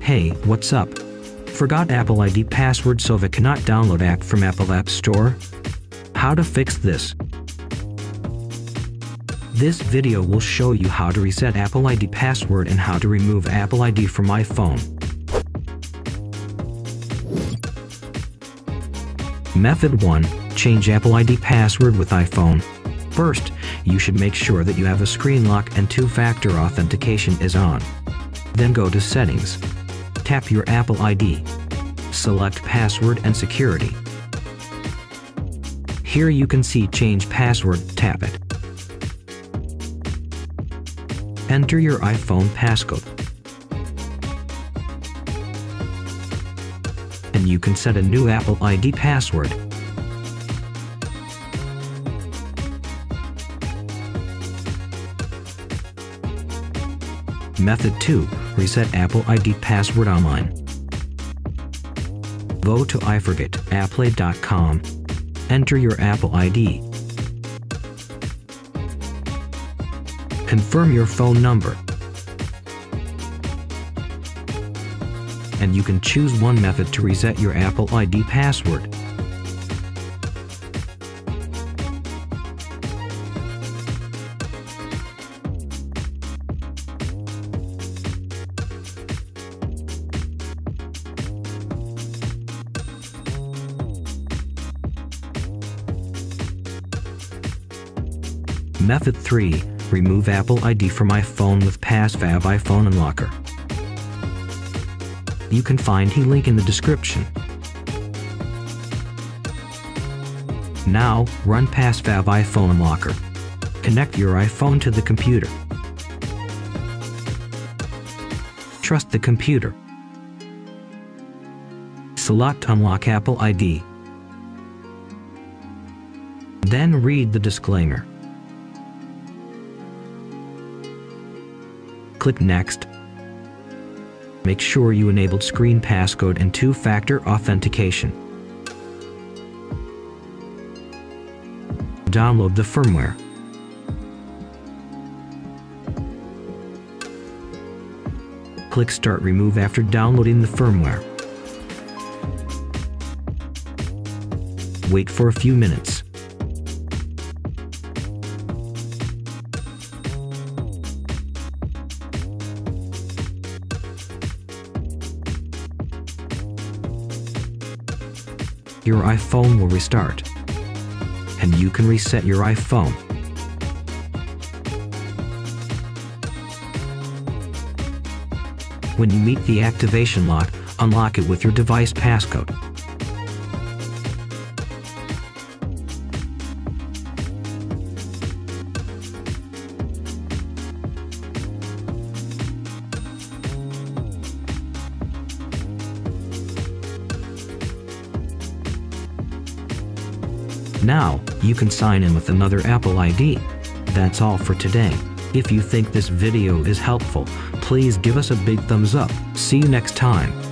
Hey, what's up? Forgot Apple ID password so that cannot download app from Apple App Store? How to fix this? This video will show you how to reset Apple ID password and how to remove Apple ID from iPhone. Method 1. Change Apple ID password with iPhone. First, you should make sure that you have a screen lock and two-factor authentication is on. Then go to Settings. Tap your Apple ID. Select Password and Security. Here you can see Change Password, tap it. Enter your iPhone passcode. And you can set a new Apple ID password. Method 2. Reset Apple ID password online. Go to iForgetApply.com. Enter your Apple ID. Confirm your phone number. And you can choose one method to reset your Apple ID password. Method 3. Remove Apple ID from iPhone with PassFab iPhone Unlocker. You can find the link in the description. Now, run PassFab iPhone Unlocker. Connect your iPhone to the computer. Trust the computer. Select Unlock Apple ID. Then read the disclaimer. Click Next. Make sure you enabled screen passcode and two-factor authentication. Download the firmware. Click Start Remove after downloading the firmware. Wait for a few minutes. Your iPhone will restart, and you can reset your iPhone. When you meet the activation lock, unlock it with your device passcode. Now, you can sign in with another Apple ID. That's all for today. If you think this video is helpful, please give us a big thumbs up. See you next time.